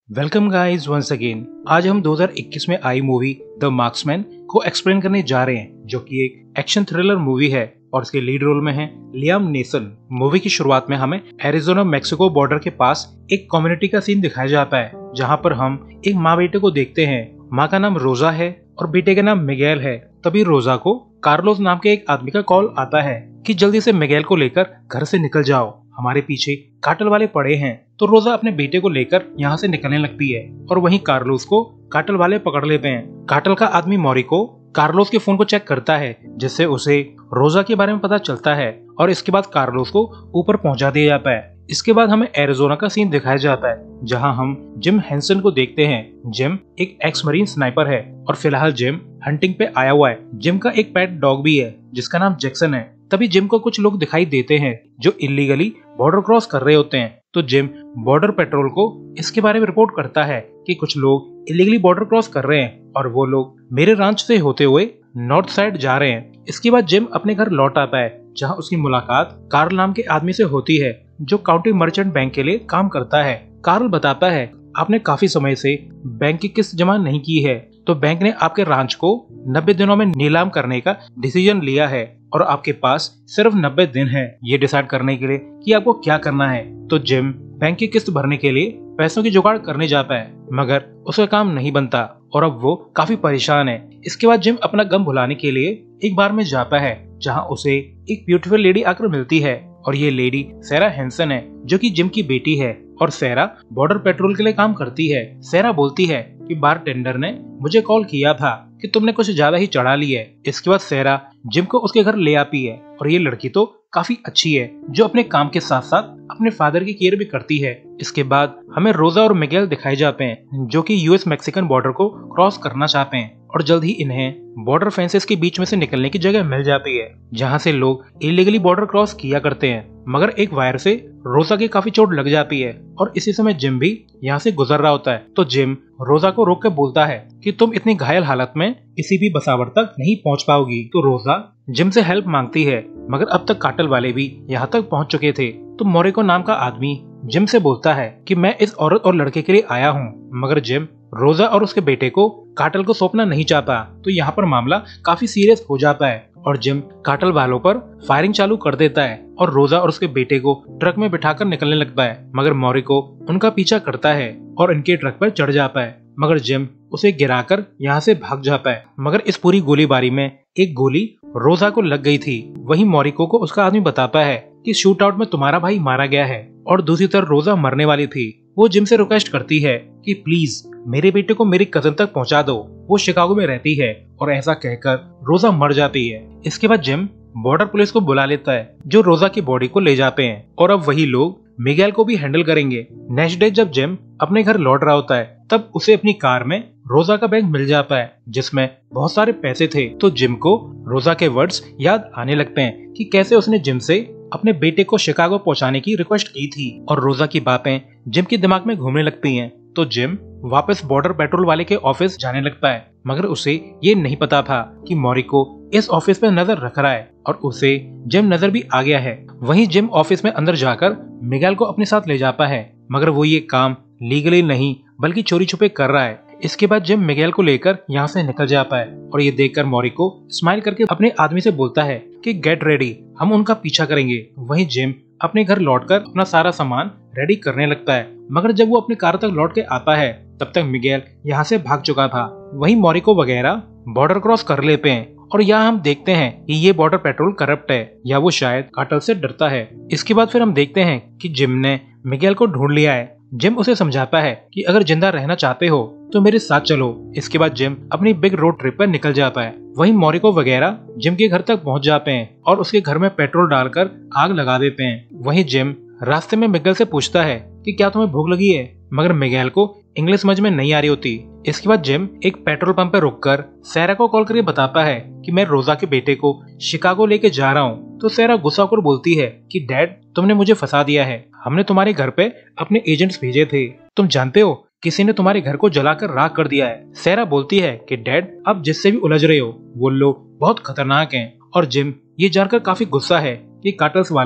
Welcome guys once again. आज हम 2021 में आई मूवी द मार्क्समैन को एक्सप्लेन करने जा रहे हैं, जो कि एक एक्शन थ्रिलर मूवी है और इसके लीड रोल में है लियाम नीसन। मूवी की शुरुआत में हमें एरिजोना मैक्सिको बॉर्डर के पास एक कम्युनिटी का सीन दिखाया जाता है, जहां पर हम एक माँ बेटे को देखते हैं। माँ का नाम रोजा है और बेटे का नाम मिगेल है। तभी रोजा को कार्लोस नाम के एक आदमी का कॉल आता है कि जल्दी से मिगेल को लेकर घर से निकल जाओ, हमारे पीछे काटल वाले पड़े हैं। तो रोजा अपने बेटे को लेकर यहाँ से निकलने लगती है और वहीं कार्लोस को काटल वाले पकड़ लेते हैं। काटल का आदमी मोरिको कार्लोस के फोन को चेक करता है, जिससे उसे रोजा के बारे में पता चलता है और इसके बाद कार्लोस को ऊपर पहुंचा दिया जाता है। इसके बाद हमें एरिजोना का सीन दिखाया जाता है, जहां हम जिम हेंसन को देखते हैं। जिम एक एक्स मरीन स्नाइपर है और फिलहाल जिम हंटिंग पे आया हुआ है। जिम का एक पेट डॉग भी है जिसका नाम जैक्सन है। तभी जिम को कुछ लोग दिखाई देते हैं जो इलीगली बॉर्डर क्रॉस कर रहे होते हैं। तो जिम बॉर्डर पेट्रोल को इसके बारे में रिपोर्ट करता है कि कुछ लोग इलीगली बॉर्डर क्रॉस कर रहे हैं और वो लोग मेरे रांच से होते हुए नॉर्थ साइड जा रहे हैं। इसके बाद जिम अपने घर लौट आता है, जहां उसकी मुलाकात कार्ल नाम के आदमी से होती है, जो काउंटी मर्चेंट बैंक के लिए काम करता है। कार्ल बताता है, आपने काफी समय से बैंक की किस्त जमा नहीं की है, तो बैंक ने आपके रांच को 90 दिनों में नीलाम करने का डिसीजन लिया है और आपके पास सिर्फ 90 दिन है ये डिसाइड करने के लिए कि आपको क्या करना है। तो जिम बैंक की किस्त भरने के लिए पैसों की जुगाड़ करने जाता है, मगर उसका काम नहीं बनता और अब वो काफी परेशान है। इसके बाद जिम अपना गम भुलाने के लिए एक बार में जाता है, जहां उसे एक ब्यूटीफुल लेडी आकर मिलती है और ये लेडी सेरा हेंसन है, जो कि जिम की बेटी है और सेरा बॉर्डर पेट्रोल के लिए काम करती है। सेरा बोलती है कि बारटेंडर ने मुझे कॉल किया था कि तुमने कुछ ज्यादा ही चढ़ा ली है। इसके बाद सेरा जिम को उसके घर ले आती है और ये लड़की तो काफी अच्छी है, जो अपने काम के साथ साथ अपने फादर की केयर भी करती है। इसके बाद हमें रोजा और मिगेल दिखाए जाते हैं, जो कि यूएस मैक्सिकन बॉर्डर को क्रॉस करना चाहते हैं और जल्द ही इन्हें बॉर्डर फेंसेस के बीच में से निकलने की जगह मिल जाती है, जहां से लोग इलीगली बॉर्डर क्रॉस किया करते हैं। मगर एक वायर से रोजा की काफी चोट लग जाती है और इसी समय जिम भी यहाँ से गुजर रहा होता है। तो जिम रोजा को रोक कर बोलता है कि तुम इतनी घायल हालत में किसी भी बसावर तक नहीं पहुँच पाओगी। तो रोजा जिम से हेल्प मांगती है, मगर अब तक काटल वाले भी यहाँ तक पहुँच चुके थे। तो मोरिको नाम का आदमी जिम से बोलता है कि मैं इस औरत और लड़के के लिए आया हूँ, मगर जिम रोजा और उसके बेटे को काटल को सौंपना नहीं चाहता। तो यहाँ पर मामला काफी सीरियस हो जाता है और जिम काटल वालों पर फायरिंग चालू कर देता है और रोजा और उसके बेटे को ट्रक में बिठाकर निकलने लगता है। मगर मोरिको उनका पीछा करता है और इनके ट्रक पर चढ़ जाता है, मगर जिम उसे गिराकर यहाँ से भाग जाता है। मगर इस पूरी गोलीबारी में एक गोली रोजा को लग गई थी। वहीं मोरिको को उसका आदमी बताता है कि शूट आउट में तुम्हारा भाई मारा गया है और दूसरी तरफ रोजा मरने वाली थी। वो जिम से रिक्वेस्ट करती है कि प्लीज मेरे बेटे को मेरी कजन तक पहुंचा दो, वो शिकागो में रहती है, और ऐसा कहकर रोजा मर जाती है। इसके बाद जिम बॉर्डर पुलिस को बुला लेता है, जो रोजा की बॉडी को ले जाते हैं और अब वही लोग मिगेल को भी हैंडल करेंगे। नेक्स्ट डे जब जिम अपने घर लौट रहा होता है, तब उसे अपनी कार में रोजा का बैग मिल जाता है, जिसमें बहुत सारे पैसे थे। तो जिम को रोजा के वर्ड्स याद आने लगते हैं कि कैसे उसने जिम से अपने बेटे को शिकागो पहुंचाने की रिक्वेस्ट की थी और रोजा की बातें जिम के दिमाग में घूमने लगती हैं। तो जिम वापस बॉर्डर पेट्रोल वाले के ऑफिस जाने लगता है, मगर उसे ये नहीं पता था कि मोरिको इस ऑफिस पे नजर रख रहा है और उसे जिम नजर भी आ गया है। वहीं जिम ऑफिस में अंदर जाकर मिगेल को अपने साथ ले जाता है, मगर वो ये काम लीगली नहीं बल्कि चोरी छुपे कर रहा है। इसके बाद जिम मिगेल को लेकर यहाँ से निकल जाता है और ये देखकर मोरिको स्माइल करके अपने आदमी से बोलता है कि गेट रेडी, हम उनका पीछा करेंगे। वहीं जिम अपने घर लौटकर अपना सारा सामान रेडी करने लगता है, मगर जब वो अपनी कार तक लौट के आता है, तब तक मिगेल यहाँ से भाग चुका था। वहीं मोरिको वगैरह बॉर्डर क्रॉस कर लेते हैं और यहाँ हम देखते हैं कि ये बॉर्डर पेट्रोल करप्ट है या वो शायद काटल से डरता है। इसके बाद फिर हम देखते हैं कि जिम ने मिगेल को ढूंढ लिया है। जिम उसे समझाता है कि अगर जिंदा रहना चाहते हो तो मेरे साथ चलो। इसके बाद जिम अपनी बिग रोड ट्रिप पर निकल जाता है। वहीं मोरिको वगैरह जिम के घर तक पहुंच जाते हैं और उसके घर में पेट्रोल डालकर आग लगा देते हैं। वहीं जिम रास्ते में मिगेल से पूछता है कि क्या तुम्हें भूख लगी है, मगर मिगेल को इंग्लिश समझ में नहीं आ रही होती। इसके बाद जिम एक पेट्रोल पंप पर रुककर सेरा को कॉल करके बताता है कि मैं रोजा के बेटे को शिकागो लेके जा रहा हूँ। तो सेरा गुस्सा होकर बोलती है कि डैड, तुमने मुझे फंसा दिया है, हमने तुम्हारे घर पे अपने एजेंट्स भेजे थे, तुम जानते हो किसी ने तुम्हारे घर को जलाकर राख कर दिया है। सेरा बोलती है कि डैड, अब जिससे भी उलझ रहे हो वो लोग बहुत खतरनाक हैं और जिम ये जानकर काफी गुस्सा है कि काटल्स वालों ने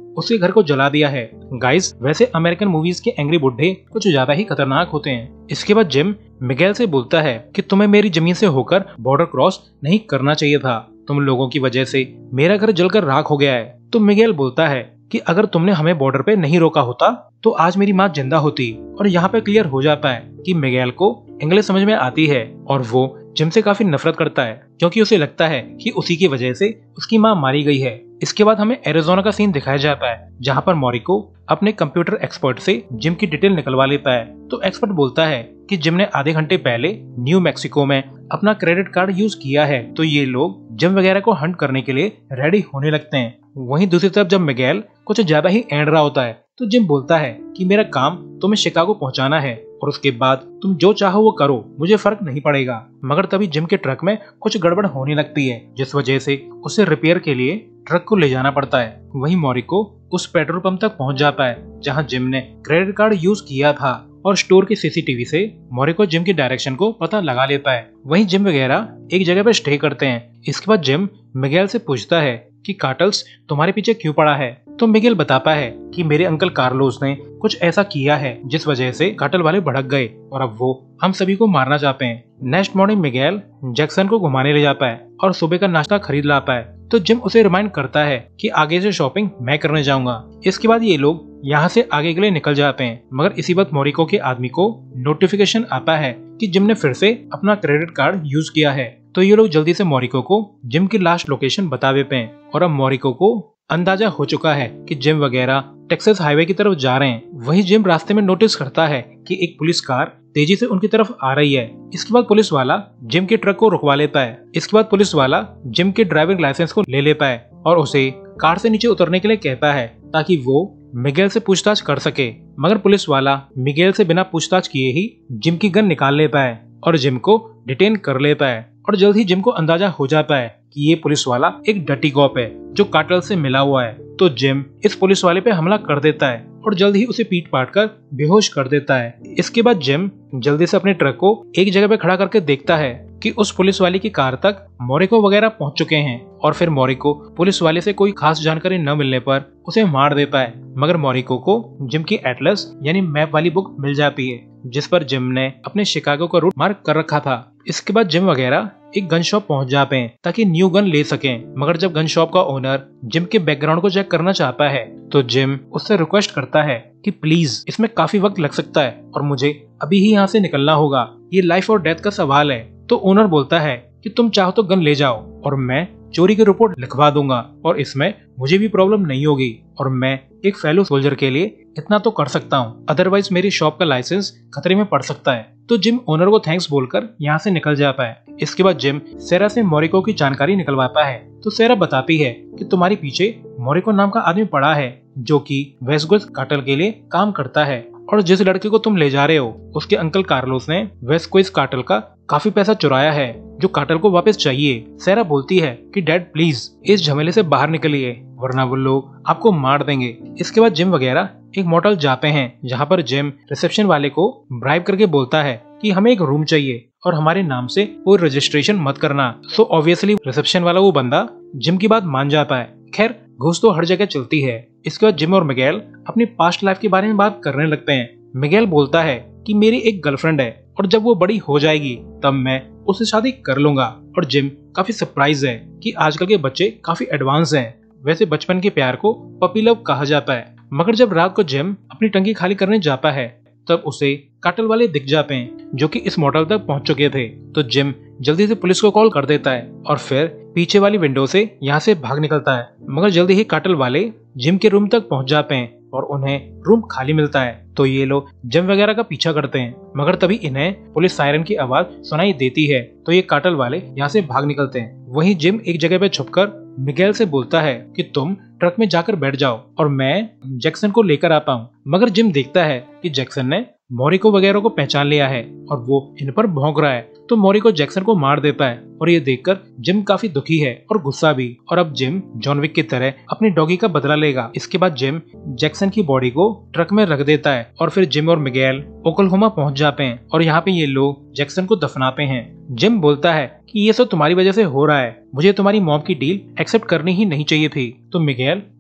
उसके घर को जला दिया है। गाइस, वैसे अमेरिकन मूवीज के एंग्री बुड्ढे कुछ ज्यादा ही खतरनाक होते हैं। इसके बाद जिम मिगेल से बोलता है कि तुम्हें मेरी जमीन से होकर बॉर्डर क्रॉस नहीं करना चाहिए था। तुम लोगों की वजह से मेरा घर जलकर राख हो गया है। तो मिगेल बोलता है कि अगर तुमने हमें बॉर्डर पे नहीं रोका होता तो आज मेरी माँ जिंदा होती। और यहाँ पे क्लियर हो जाता है कि मिगेल को इंग्लिश समझ में आती है और वो जिम से काफी नफरत करता है, क्योंकि उसे लगता है कि उसी की वजह से उसकी माँ मारी गई है। इसके बाद हमें एरिज़ोना का सीन दिखाया जाता है, जहाँ पर मोरिको अपने कंप्यूटर एक्सपर्ट से जिम की डिटेल निकलवा लेता है। तो एक्सपर्ट बोलता है कि जिम ने आधे घंटे पहले न्यू मैक्सिको में अपना क्रेडिट कार्ड यूज किया है। तो ये लोग जिम वगैरह को हंट करने के लिए रेडी होने लगते हैं। वहीं दूसरी तरफ जब मिगेल कुछ ज्यादा ही एंड रहा होता है तो जिम बोलता है कि मेरा काम तुम्हें शिकागो पहुंचाना है और उसके बाद तुम जो चाहो वो करो, मुझे फर्क नहीं पड़ेगा। मगर तभी जिम के ट्रक में कुछ गड़बड़ होने लगती है, जिस वजह से उसे रिपेयर के लिए ट्रक को ले जाना पड़ता है। वहीं मोरिको उस पेट्रोल पंप तक पहुंच जाता है जहां जिम ने क्रेडिट कार्ड यूज किया था और स्टोर के सीसीटीवी से मोरिको जिम की डायरेक्शन को पता लगा लेता है। वहीं जिम वगैरह एक जगह पर स्टे करते हैं। इसके बाद जिम मिगेल से पूछता है कि कार्टल्स तुम्हारे पीछे क्यों पड़ा है। तो मिगेल बताता है कि मेरे अंकल कार्लोस ने कुछ ऐसा किया है जिस वजह से कार्टेल वाले भड़क गए और अब वो हम सभी को मारना चाहते हैं। नेक्स्ट मॉर्निंग मिगेल जैक्सन को घुमाने ले जाता है और सुबह का नाश्ता खरीद लाता है। तो जिम उसे रिमाइंड करता है कि आगे से शॉपिंग मैं करने जाऊंगा। इसके बाद ये लोग यहाँ से आगे के लिए निकल जाते हैं, मगर इसी वक्त मोरिको के आदमी को नोटिफिकेशन आता है कि जिम ने फिर से अपना क्रेडिट कार्ड यूज किया है। तो ये लोग जल्दी से मोरिको को जिम की लास्ट लोकेशन बता देते हैं और अब मोरिको को अंदाजा हो चुका है कि जिम वगैरह टेक्सास हाईवे की तरफ जा रहे हैं। वहीं जिम रास्ते में नोटिस करता है कि एक पुलिस कार तेजी से उनकी तरफ आ रही है। इसके बाद पुलिस वाला जिम के ट्रक को रुकवा लेता है। इसके बाद पुलिस वाला जिम के ड्राइविंग लाइसेंस को ले लेता है और उसे कार से नीचे उतरने के लिए कहता है ताकि वो मिगेल से पूछताछ कर सके। मगर पुलिस वाला मिगेल से बिना पूछताछ किए ही जिम की गन निकाल लेता है और जिम को डिटेन कर लेता है। और जल्द ही जिम को अंदाजा हो जाता है कि ये पुलिस वाला एक डर्टी कॉप है जो कार्टेल से मिला हुआ है। तो जिम इस पुलिस वाले पे हमला कर देता है और जल्द ही उसे पीट पाट कर बेहोश कर देता है। इसके बाद जिम जल्दी से अपने ट्रक को एक जगह पे खड़ा करके देखता है कि उस पुलिस वाले की कार तक मोरिको वगैरह पहुंच चुके हैं और फिर मोरिको पुलिस वाले से कोई खास जानकारी न मिलने पर उसे मार देता है। मगर मोरिको को जिम की एटलस यानी मैप वाली बुक मिल जाती है जिस पर जिम ने अपने शिकागो का रूट मार्क कर रखा था। इसके बाद जिम वगैरह एक गन शॉप पहुंच जाते हैं ताकि न्यू गन ले सकें। मगर जब गन शॉप का ओनर जिम के बैकग्राउंड को चेक करना चाहता है तो जिम उससे रिक्वेस्ट करता है कि प्लीज इसमें काफी वक्त लग सकता है और मुझे अभी ही यहाँ से निकलना होगा, ये लाइफ और डेथ का सवाल है। तो ओनर बोलता है कि तुम चाहो तो गन ले जाओ और मैं चोरी की रिपोर्ट लिखवा दूंगा और इसमें मुझे भी प्रॉब्लम नहीं होगी और मैं एक फेलो सोल्जर के लिए इतना तो कर सकता हूँ, अदरवाइज मेरी शॉप का लाइसेंस खतरे में पड़ सकता है। तो जिम ओनर को थैंक्स बोलकर यहाँ से निकल जाता है। इसके बाद जिम सेरा से मोरिको की जानकारी निकलवाता है। तो सेरा बताती है कि तुम्हारे पीछे मोरिको नाम का आदमी पड़ा है जो कि वेस्टकोस्ट कार्टेल के लिए काम करता है और जिस लड़के को तुम ले जा रहे हो उसके अंकल कार्लोस ने वेस्टकोस्ट कार्टेल का काफी पैसा चुराया है जो कार्टेल को वापस चाहिए। सेरा बोलती है कि डैड प्लीज इस झमेले से बाहर निकलिए वरना वो लोग आपको मार देंगे। इसके बाद जिम वगैरह एक मोटल जाते हैं जहाँ पर जिम रिसेप्शन वाले को ब्राइब करके बोलता है कि हमें एक रूम चाहिए और हमारे नाम से कोई रजिस्ट्रेशन मत करना। सो ऑब्वियसली रिसेप्शन वाला वो बंदा जिम की बात मान जाता है। खैर घूस तो हर जगह चलती है। इसके बाद जिम और मिगेल अपनी पास्ट लाइफ के बारे में बात करने लगते हैं। मिगेल बोलता है कि मेरी एक गर्लफ्रेंड है और जब वो बड़ी हो जाएगी तब मैं उससे शादी कर लूंगा। और जिम काफी सरप्राइज है कि आजकल के बच्चे काफी एडवांस हैं। वैसे बचपन के प्यार को पपी लव कहा जाता है। मगर जब रात को जिम अपनी टंकी खाली करने जाता है तब उसे कार्टेल वाले दिख जाते हैं जो कि इस मोटल तक पहुंच चुके थे। तो जिम जल्दी से पुलिस को कॉल कर देता है और फिर पीछे वाली विंडो से यहाँ से भाग निकलता है। मगर जल्दी ही कार्टेल वाले जिम के रूम तक पहुंच जाते हैं और उन्हें रूम खाली मिलता है। तो ये लोग जिम वगैरह का पीछा करते हैं मगर तभी इन्हें पुलिस सायरन की आवाज सुनाई देती है। तो ये कार्टेल वाले यहाँ से भाग निकलते हैं। वहीं जिम एक जगह पे छुपकर मिगेल से बोलता है कि तुम ट्रक में जाकर बैठ जाओ और मैं जैक्सन को लेकर आता हूँ। मगर जिम देखता है कि जैक्सन ने मोरिको वगैरह को पहचान लिया है और वो इन पर भौंक रहा है। तो मोरिको जैक्सन को मार देता है और ये देखकर जिम काफी दुखी है और गुस्सा भी। और अब जिम जॉन विक की तरह अपनी डॉगी का बदला लेगा। इसके बाद जिम जैक्सन की बॉडी को ट्रक में रख देता है और फिर जिम और मिगेल ओक्लाहोमा पहुंच जाते हैं और यहाँ पे ये लोग जैक्सन को दफनाते हैं। जिम बोलता है कि ये सब तुम्हारी वजह से हो रहा है, मुझे तुम्हारी मॉम की डील एक्सेप्ट करनी ही नहीं चाहिए थी। तो मिगेल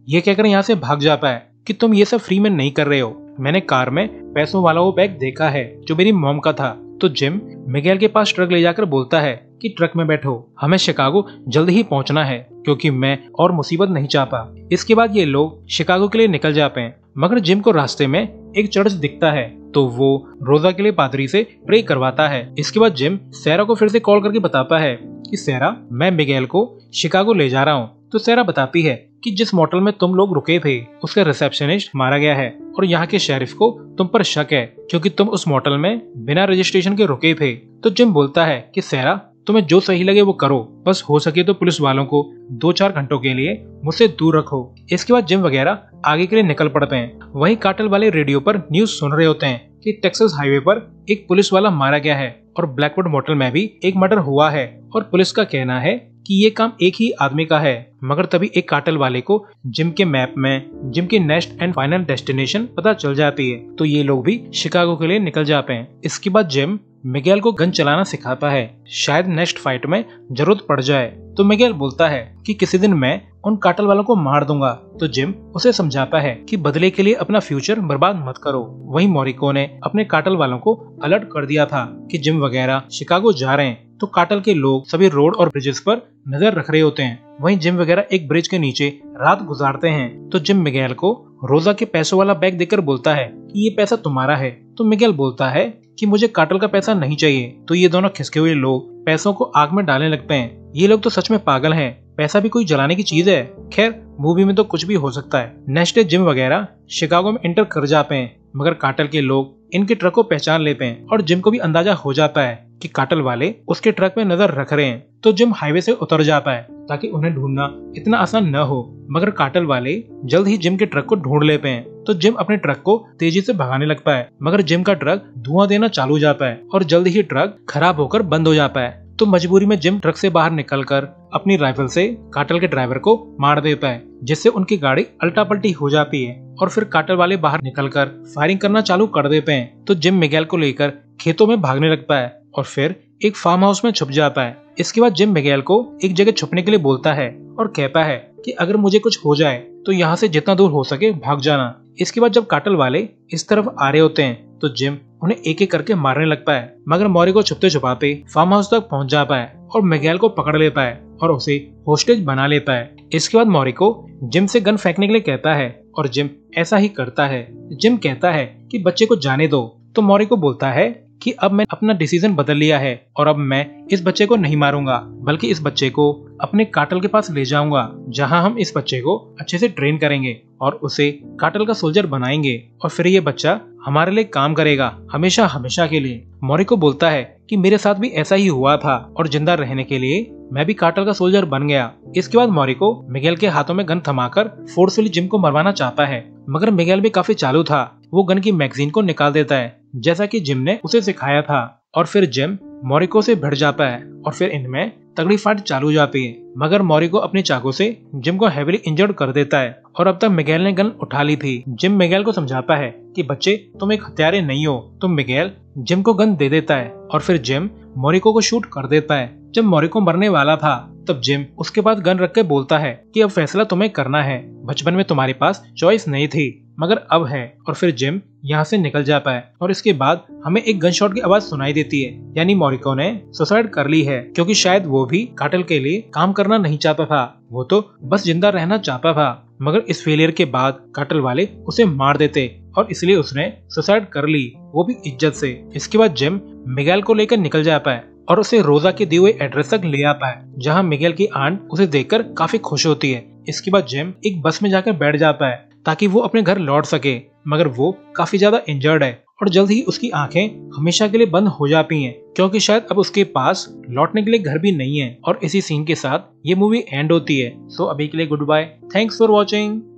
ये कहकर यहाँ से भाग जाता है कि तुम ये सब फ्री में नहीं कर रहे हो, मैंने कार में पैसों वाला वो बैग देखा है जो मेरी मॉम का था। तो जिम मिगेल के पास ट्रक ले जाकर बोलता है कि ट्रक में बैठो, हमें शिकागो जल्द ही पहुंचना है क्योंकि मैं और मुसीबत नहीं चाहता। इसके बाद ये लोग शिकागो के लिए निकल जाते हैं, मगर जिम को रास्ते में एक चर्च दिखता है तो वो रोजा के लिए पादरी से प्रे करवाता है। इसके बाद जिम सैरा को फिर से कॉल करके बताता है कि सैरा, मैं मिगेल को शिकागो ले जा रहा हूँ। तो सैरा बताती है कि जिस मोटल में तुम लोग रुके थे उसका रिसेप्शनिस्ट मारा गया है और यहाँ के शेरिफ को तुम पर शक है क्योंकि तुम उस मोटल में बिना रजिस्ट्रेशन के रुके थे। तो जिम बोलता है कि सैरा, तुम्हें जो सही लगे वो करो, बस हो सके तो पुलिस वालों को 2-4 घंटों के लिए मुझसे दूर रखो। इसके बाद जिम वगैरह आगे के लिए निकल पड़ते हैं। वहीं कार्टेल वाले रेडियो पर न्यूज सुन रहे होते हैं कि टेक्सास हाईवे पर एक पुलिस वाला मारा गया है और ब्लैकवुड मोटल में भी एक मर्डर हुआ है और पुलिस का कहना है कि ये काम एक ही आदमी का है। मगर तभी एक कार्टेल वाले को जिम के मैप में जिम की नेक्स्ट एंड फाइनल डेस्टिनेशन पता चल जाती है तो ये लोग भी शिकागो के लिए निकल जाते हैं। इसके बाद जिम मिगेल को गन चलाना सिखाता है, शायद नेक्स्ट फाइट में जरूरत पड़ जाए। तो मिगेल बोलता है कि किसी दिन मैं उन कार्टेल वालों को मार दूंगा। तो जिम उसे समझाता है कि बदले के लिए अपना फ्यूचर बर्बाद मत करो। वहीं मोरिको ने अपने कार्टेल वालों को अलर्ट कर दिया था कि जिम वगैरह शिकागो जा रहे हैं, तो कार्टेल के लोग सभी रोड और ब्रिजेस पर नजर रख रहे होते हैं। वहीं जिम वगैरह एक ब्रिज के नीचे रात गुजारते हैं। तो जिम मिगेल को रोजा के पैसों वाला बैग देकर बोलता है कि ये पैसा तुम्हारा है। तो मिगेल बोलता है कि मुझे कार्टेल का पैसा नहीं चाहिए। तो ये दोनों खिसके हुए लोग पैसों को आग में डालने लगते हैं। ये लोग तो सच में पागल हैं, पैसा भी कोई जलाने की चीज है। खैर, मूवी में तो कुछ भी हो सकता है। नेक्स्ट डे जिम वगैरह शिकागो में एंटर कर जाते हैं, मगर कार्टेल के लोग इनके ट्रक को पहचान लेते हैं और जिम को भी अंदाजा हो जाता है कि कार्टेल वाले उसके ट्रक में नजर रख रहे हैं। तो जिम हाईवे से उतर जाता है ताकि उन्हें ढूंढना इतना आसान न हो, मगर कार्टेल वाले जल्द ही जिम के ट्रक को ढूंढ लेते हैं। तो जिम अपने ट्रक को तेजी से भगाने लगता है, मगर जिम का ट्रक धुआं देना चालू हो जाता है और जल्द ही ट्रक खराब होकर बंद हो जाता है। तो मजबूरी में जिम ट्रक से बाहर निकलकर अपनी राइफल से कार्टेल के ड्राइवर को मार देता है, जिससे उनकी गाड़ी उल्टा पलटी हो जाती है और फिर कार्टेल वाले बाहर निकलकर फायरिंग करना चालू कर देते हैं। तो जिम मिगेल को लेकर खेतों में भागने लगता है और फिर एक फार्म हाउस में छुप जाता है। इसके बाद जिम मिगेल को एक जगह छुपने के लिए बोलता है और कहता है कि अगर मुझे कुछ हो जाए तो यहाँ से जितना दूर हो सके भाग जाना। इसके बाद जब कार्टेल वाले इस तरफ आ रहे होते हैं तो जिम उन्हें एक एक करके मारने लगता है, मगर मौरी को छुपते छुपाते फार्म हाउस तक पहुंच जाता है और मिगेल को पकड़ लेता है और उसे होस्टेज बना लेता है। इसके बाद मौरी को जिम से गन फेंकने के लिए कहता है और जिम ऐसा ही करता है। जिम कहता है कि बच्चे को जाने दो। तो मौरी को बोलता है कि अब मैं अपना डिसीजन बदल लिया है और अब मैं इस बच्चे को नहीं मारूंगा, बल्कि इस बच्चे को अपने कार्टेल के पास ले जाऊंगा, जहां हम इस बच्चे को अच्छे से ट्रेन करेंगे और उसे कार्टेल का सोल्जर बनाएंगे और फिर ये बच्चा हमारे लिए काम करेगा हमेशा हमेशा के लिए। मौरी को बोलता है कि मेरे साथ भी ऐसा ही हुआ था और जिंदा रहने के लिए मैं भी कार्टेल का सोल्जर बन गया। इसके बाद मौरी को मिगेल के हाथों में गन थमाकर फोर्सफुली जिम को मरवाना चाहता है, मगर मिगेल भी काफी चालू था। वो गन की मैगजीन को निकाल देता है जैसा कि जिम ने उसे सिखाया था और फिर जिम मौरिको से भिड़ जाता है और फिर इनमें तगड़ी फाइट चालू हो जाती है, मगर मौरिको अपनी चाकू से जिम को हेविली इंजर्ड कर देता है और अब तक मिगेल ने गन उठा ली थी। जिम मिगेल को समझाता है कि बच्चे तुम एक हत्यारे नहीं हो। तो मिगेल जिम को गन दे देता है और फिर जिम मौरिको को शूट कर देता है। जब मौरिको मरने वाला था तब जिम उसके पास गन रख के बोलता है कि अब फैसला तुम्हें करना है, बचपन में तुम्हारे पास चॉइस नहीं थी मगर अब है। और फिर जिम यहाँ से निकल जाता है और इसके बाद हमें एक गन शॉट की आवाज सुनाई देती है, यानी मौरिको ने सुसाइड कर ली है, क्योंकि शायद वो भी कार्टेल के लिए काम करना नहीं चाहता था, वो तो बस जिंदा रहना चाहता था। मगर इस फेलियर के बाद कार्टेल वाले उसे मार देते और इसलिए उसने सुसाइड कर ली, वो भी इज्जत से। इसके बाद जिम मिगेल को लेकर निकल जाता है और उसे रोजा के दिए हुए एड्रेस तक ले आता है, जहाँ मिगेल की आंट उसे देखकर काफी खुश होती है। इसके बाद जिम एक बस में जाकर बैठ जाता है ताकि वो अपने घर लौट सके, मगर वो काफी ज्यादा इंजर्ड है और जल्द ही उसकी आंखें हमेशा के लिए बंद हो जाती हैं, क्योंकि शायद अब उसके पास लौटने के लिए घर भी नहीं है। और इसी सीन के साथ ये मूवी एंड होती है। सो अभी के लिए good bye, thanks for watching.